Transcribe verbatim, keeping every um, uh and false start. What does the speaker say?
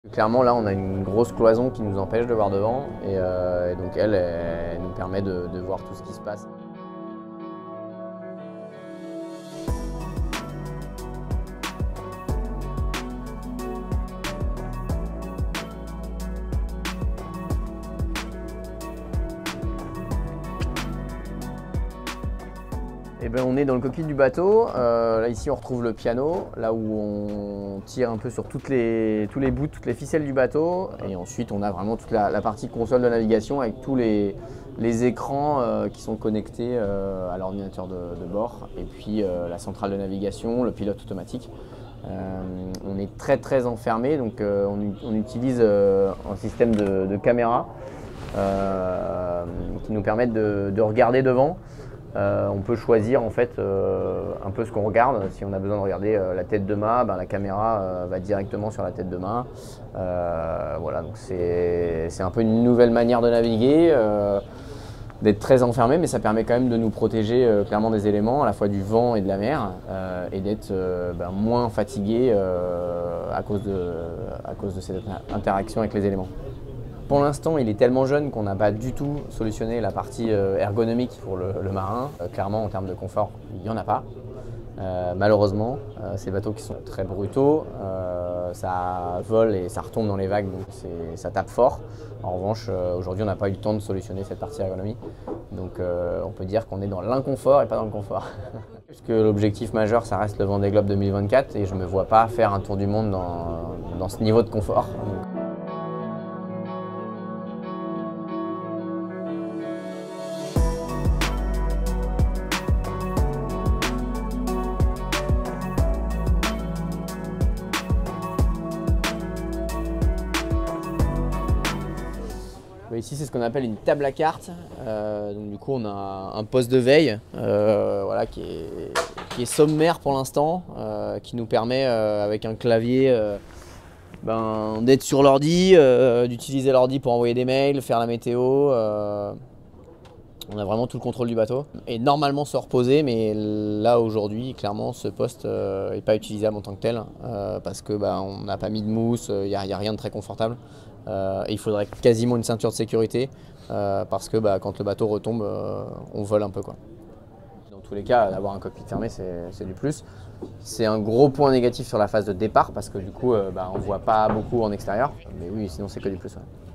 Clairement, là, on a une grosse cloison qui nous empêche de voir devant et, euh, et donc elle, elle, elle nous permet de, de voir tout ce qui se passe. Et ben, on est dans le cockpit du bateau. Euh, là, ici, on retrouve le piano, là où on tire un peu sur toutes les, tous les bouts, toutes les ficelles du bateau. Et ensuite, on a vraiment toute la, la partie console de navigation avec tous les, les écrans euh, qui sont connectés euh, à l'ordinateur de, de bord. Et puis euh, la centrale de navigation, le pilote automatique. Euh, on est très très enfermé, donc euh, on, on utilise euh, un système de, de caméra euh, qui nous permet de, de regarder devant. Euh, on peut choisir en fait euh, un peu ce qu'on regarde. Si on a besoin de regarder euh, la tête de mât, ben, la caméra euh, va directement sur la tête de mât. Euh, voilà, donc c'est un peu une nouvelle manière de naviguer, euh, d'être très enfermé, mais ça permet quand même de nous protéger euh, clairement des éléments, à la fois du vent et de la mer, euh, et d'être euh, ben, moins fatigué euh, à cause de, à cause de cette interaction avec les éléments. Pour l'instant, il est tellement jeune qu'on n'a pas du tout solutionné la partie ergonomique pour le, le marin. Euh, clairement, en termes de confort, il n'y en a pas. Euh, malheureusement, euh, ces bateaux qui sont très brutaux, euh, ça vole et ça retombe dans les vagues, donc ça tape fort. En revanche, euh, aujourd'hui, on n'a pas eu le temps de solutionner cette partie ergonomie. Donc euh, on peut dire qu'on est dans l'inconfort et pas dans le confort. Puisque l'objectif majeur, ça reste le Vendée Globe deux mille vingt-quatre et je ne me vois pas faire un tour du monde dans, dans ce niveau de confort. Donc, ici, c'est ce qu'on appelle une table à cartes. Euh, donc, du coup, on a un poste de veille euh, voilà, qui, est, qui est sommaire pour l'instant, euh, qui nous permet, euh, avec un clavier, euh, ben, d'être sur l'ordi, euh, d'utiliser l'ordi pour envoyer des mails, faire la météo. Euh, on a vraiment tout le contrôle du bateau. Et normalement se reposer, mais là, aujourd'hui, clairement, ce poste n'est euh, pas utilisable en tant que tel, euh, parce qu'on ben, n'a pas mis de mousse, il n'y a, a rien de très confortable. Euh, et il faudrait quasiment une ceinture de sécurité euh, parce que bah, quand le bateau retombe, euh, on vole un peu, quoi. Dans tous les cas, d'avoir un cockpit fermé, c'est du plus. C'est un gros point négatif sur la phase de départ parce que du coup, euh, bah, on ne voit pas beaucoup en extérieur. Mais oui, sinon c'est que du plus. Ouais.